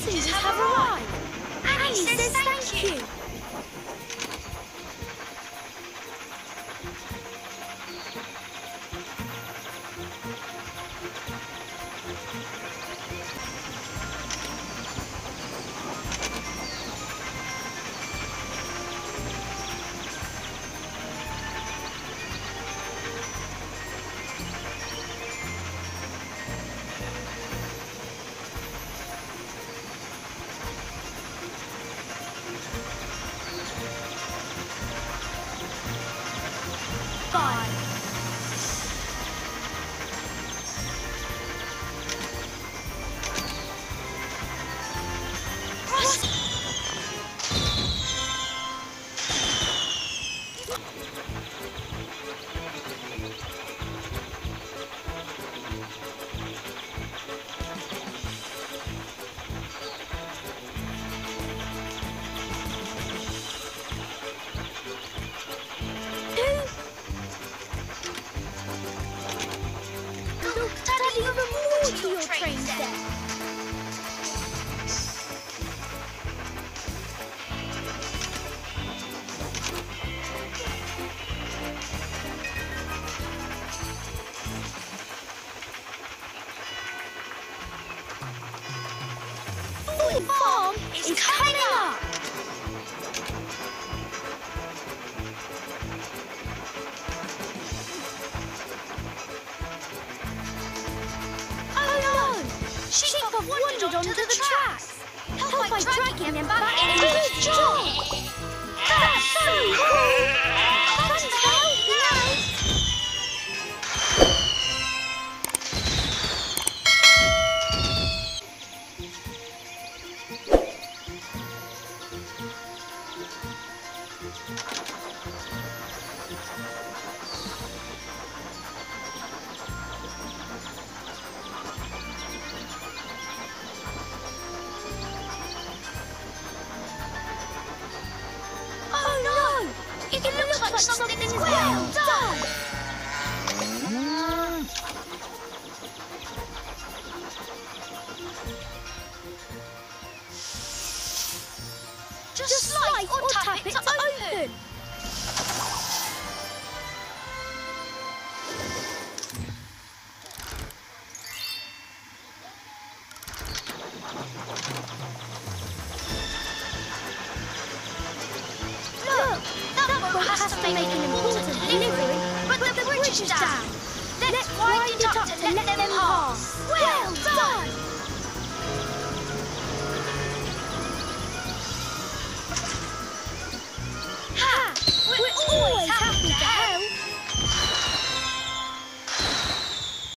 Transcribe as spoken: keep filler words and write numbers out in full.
passengers have arrived. Annie says thank you. Farm is coming up! Oh no! Sheep have wandered onto the tracks! Help by dragging them back in! Good job! That's so cool! Thanks for helping out! Something is well done! Just slide or tap it to open! Has to make an important delivery, but the bridge is down. Let's wind it up to let them pass. Well done!